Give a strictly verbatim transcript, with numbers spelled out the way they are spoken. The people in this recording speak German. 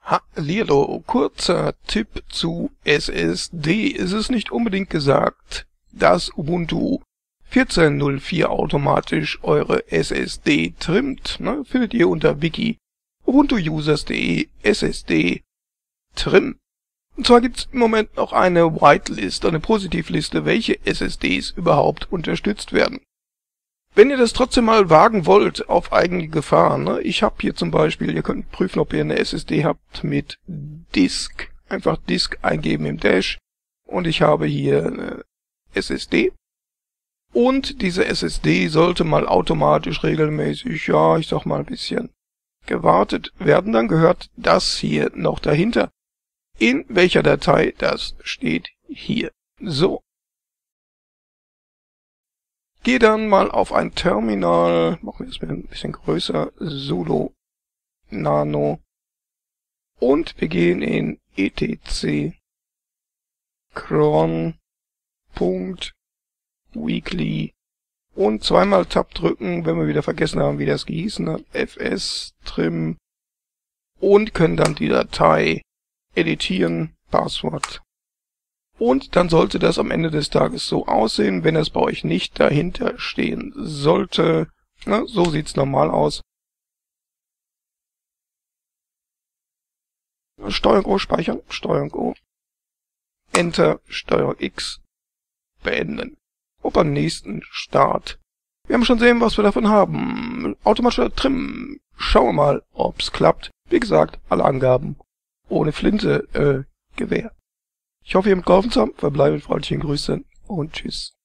Hallihallo, kurzer Tipp zu S S D. Es ist nicht unbedingt gesagt, dass Ubuntu vierzehn Punkt null vier automatisch eure S S D trimmt. Ne? Findet ihr unter wiki ubuntuusers punkt de S S D Trim. Und zwar gibt es im Moment noch eine Whitelist, eine Positivliste, welche S S Ds überhaupt unterstützt werden. Wenn ihr das trotzdem mal wagen wollt, auf eigene Gefahr, ne? Ich habe hier zum Beispiel, ihr könnt prüfen, ob ihr eine S S D habt mit Disk. Einfach Disk eingeben im Dash. Und ich habe hier eine S S D. Und diese S S D sollte mal automatisch regelmäßig, ja, ich sag mal ein bisschen gewartet werden. Dann gehört das hier noch dahinter. In welcher Datei, das steht hier. So. Gehe dann mal auf ein Terminal, machen wir es mir ein bisschen größer, sudo nano, und wir gehen in etc cron.weekly und zweimal Tab drücken, wenn wir wieder vergessen haben, wie das gehießen hat, fs trim, und können dann die Datei editieren, Passwort. Und dann sollte das am Ende des Tages so aussehen, wenn es bei euch nicht dahinter stehen sollte. Na, so sieht's normal aus. Steuerung O speichern, Steuerung O, Enter, Steuerung X, beenden. Und beim nächsten Start. Wir haben schon sehen, was wir davon haben. Automatischer Trim. Schauen wir mal, ob's klappt. Wie gesagt, alle Angaben ohne Flinte, äh, Gewehr. Ich hoffe, ihr habt geholfen zu haben. Verbleibe mit freundlichen Grüßen und tschüss.